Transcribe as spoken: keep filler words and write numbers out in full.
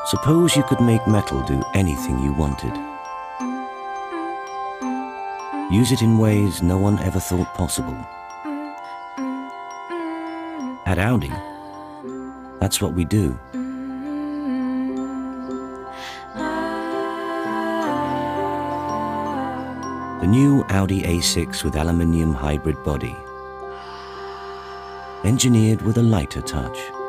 Suppose you could make metal do anything you wanted. Use it in ways no one ever thought possible. At Audi, that's what we do. The new Audi A six with aluminium hybrid body, engineered with a lighter touch.